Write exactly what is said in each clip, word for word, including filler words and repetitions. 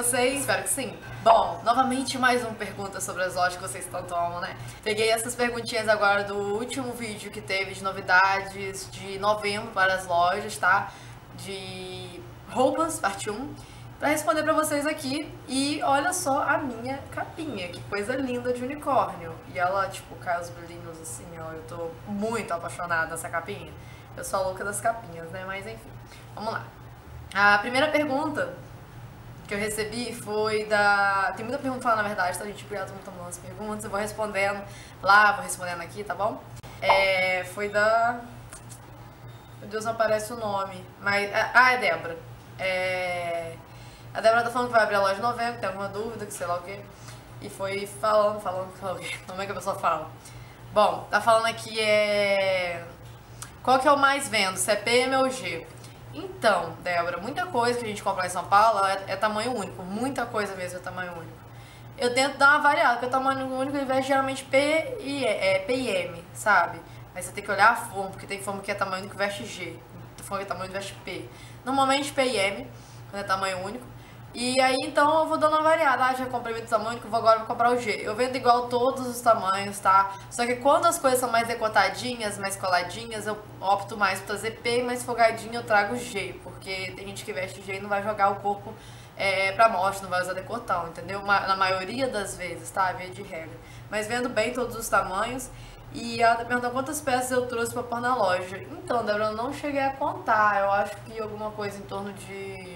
vocês? Espero que sim. Bom, novamente mais uma pergunta sobre as lojas que vocês tanto amam, né? Peguei essas perguntinhas agora do último vídeo que teve de novidades de novembro para as lojas, tá? De roupas, parte um, pra responder pra vocês aqui. E olha só a minha capinha, que coisa linda de unicórnio. E ela, tipo, cai os brilhinhos assim, ó. Eu tô muito apaixonada nessa capinha. Eu sou a louca das capinhas, né? Mas enfim, vamos lá. A primeira pergunta que eu recebi foi da... Tem muita pergunta lá, na verdade, tá, gente? Obrigada por me mandando as perguntas. Eu vou respondendo lá, vou respondendo aqui, tá bom? É... Foi da... Meu Deus, não aparece o nome. Mas... Ah, é Débora. É... A Débora tá falando que vai abrir a loja em novembro, tem alguma dúvida, que sei lá o quê. E foi falando, falando, falando. Como é que a pessoa fala? Bom, tá falando aqui é... Qual que é o mais vendo? Se é P M ou G? Então, Débora, muita coisa que a gente compra em São Paulo é, é tamanho único. Muita coisa mesmo é tamanho único. Eu tento dar uma variada, porque o tamanho único ele veste geralmente P e, é, P e M, sabe? Mas você tem que olhar a forma, porque tem forma que é tamanho único e veste G. Tem forma que é tamanho único e veste P. Normalmente P e M, quando é tamanho único. E aí, então, eu vou dando uma variada. Ah, já comprei muito tamanho único, vou agora vou comprar o G. Eu vendo igual todos os tamanhos, tá? Só que quando as coisas são mais decotadinhas, mais coladinhas, eu opto mais por trazer P, mais folgadinho eu trago G. Porque tem gente que veste G e não vai jogar o corpo é, pra mostra, não vai usar decotão, entendeu? Na maioria das vezes, tá? Via de regra. Mas vendo bem todos os tamanhos. E ela tá perguntando quantas peças eu trouxe pra pôr na loja. Então, Débora, eu não cheguei a contar. Eu acho que alguma coisa em torno de...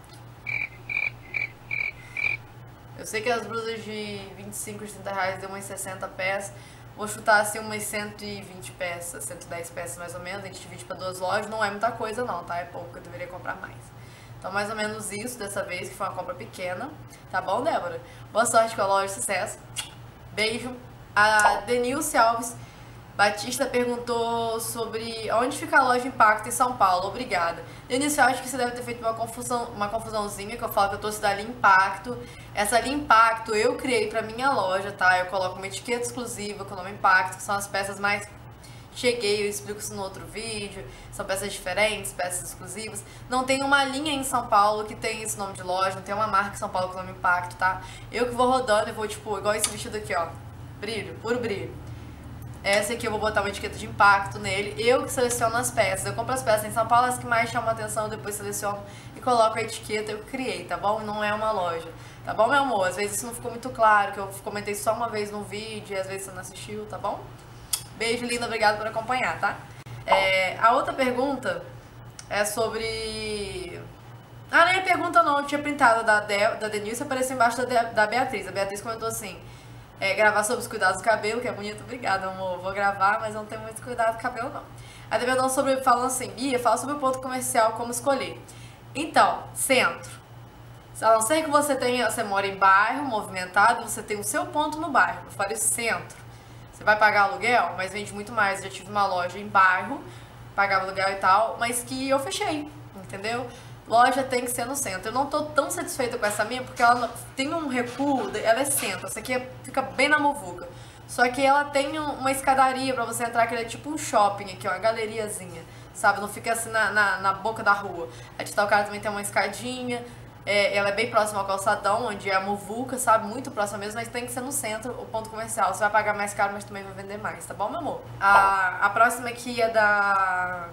Eu sei que as blusas de vinte e cinco, trinta reais deu umas sessenta peças. Vou chutar assim umas cento e vinte peças, cento e dez peças mais ou menos. A gente divide para duas lojas, não é muita coisa não, tá? É pouco, eu deveria comprar mais. Então mais ou menos isso dessa vez, que foi uma compra pequena. Tá bom, Débora? Boa sorte com a loja, sucesso. Beijo. A Denilce Alves Batista perguntou sobre onde fica a loja Impacto em São Paulo. Obrigada. Denilce, eu acho que você deve ter feito uma confusão, uma confusãozinha, que eu falo que eu trouxe da linha Impacto. Essa linha Impacto eu criei pra minha loja, tá? Eu coloco uma etiqueta exclusiva com o nome Impacto, que são as peças mais... Cheguei, eu explico isso no outro vídeo. São peças diferentes, peças exclusivas. Não tem uma linha em São Paulo que tem esse nome de loja, não tem uma marca em São Paulo com o nome Impacto, tá? Eu que vou rodando e vou, tipo, igual esse vestido aqui, ó. Brilho, puro brilho. Essa aqui eu vou botar uma etiqueta de impacto nele. Eu que seleciono as peças. Eu compro as peças em São Paulo, as que mais chamam a atenção, eu depois seleciono e coloco a etiqueta. Eu criei, tá bom? Não é uma loja. Tá bom, meu amor? Às vezes isso não ficou muito claro, que eu comentei só uma vez no vídeo e às vezes você não assistiu, tá bom? Beijo, linda. Obrigada por acompanhar, tá? É, a outra pergunta é sobre... Ah, nem é pergunta não. Eu tinha printado da, De... da Denilce e apareceu embaixo da, De... da Beatriz. A Beatriz comentou assim... É, gravar sobre os cuidados do cabelo, que é bonito, obrigada, amor. Vou gravar, mas não tenho muito cuidado do cabelo, não. Aí também não sobre, falando assim, Bia, fala sobre o ponto comercial, como escolher. Então, centro. A não ser que você tenha, você mora em bairro movimentado, você tem o seu ponto no bairro. Eu falei centro. Você vai pagar aluguel, mas vende muito mais. Eu já tive uma loja em bairro, pagava aluguel e tal, mas que eu fechei, entendeu? Loja tem que ser no centro. Eu não tô tão satisfeita com essa minha, porque ela tem um recuo, ela é centro. Essa aqui é, fica bem na muvuca. Só que ela tem uma escadaria pra você entrar, que ele é tipo um shopping aqui, uma galeriazinha, sabe? Não fica assim na, na, na boca da rua. A de tal cara também tem uma escadinha, é, ela é bem próxima ao calçadão, onde é a muvuca, sabe? Muito próxima mesmo, mas tem que ser no centro, o ponto comercial. Você vai pagar mais caro, mas também vai vender mais, tá bom, meu amor? A, a próxima aqui é da...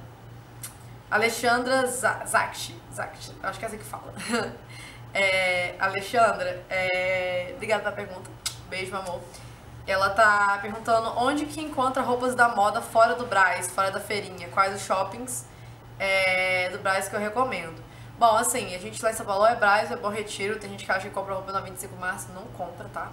Alexandra Zakchi, Zakchi, acho que é assim que fala. É, Alexandra, é, obrigada pela pergunta, beijo, meu amor. Ela tá perguntando onde que encontra roupas da moda fora do Brás, fora da feirinha, quais os shoppings é, do Brás que eu recomendo. Bom, assim, a gente lá em São Paulo é Brás, é Bom Retiro, tem gente que acha que compra roupa na vinte e cinco de março, não compra, tá?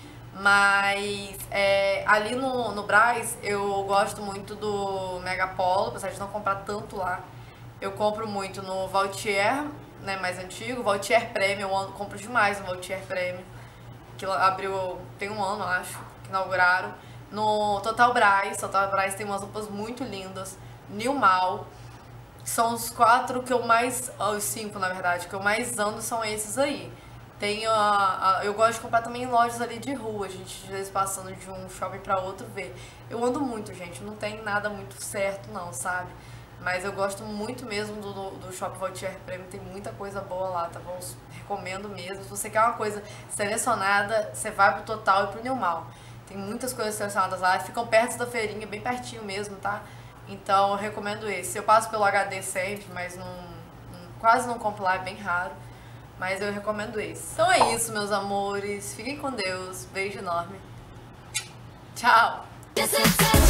Mas é, ali no, no Brás eu gosto muito do Mega Polo, apesar de não comprar tanto lá. Eu compro muito no Vautier, né, mais antigo, Vautier Premium, eu compro demais no Vautier Premium, que abriu, tem um ano, acho, que inauguraram. No Total Brás, Total Brás tem umas roupas muito lindas, New Mal, são os quatro que eu mais, os cinco na verdade, que eu mais ando são esses aí. Tem a, a, eu gosto de comprar também em lojas ali de rua, a gente às vezes passando de um shopping pra outro ver. Eu ando muito, gente, não tem nada muito certo não, sabe? Mas eu gosto muito mesmo do, do, do Shopping Vautier Premium, tem muita coisa boa lá, tá bom? Recomendo mesmo. Se você quer uma coisa selecionada, você vai pro Total e pro Newmal. Tem muitas coisas selecionadas lá, ficam perto da feirinha, bem pertinho mesmo, tá? Então eu recomendo esse. Eu passo pelo H D sempre, mas não, não, quase não compro lá, é bem raro. Mas eu recomendo esse. Então é isso, meus amores. Fiquem com Deus. Beijo enorme. Tchau!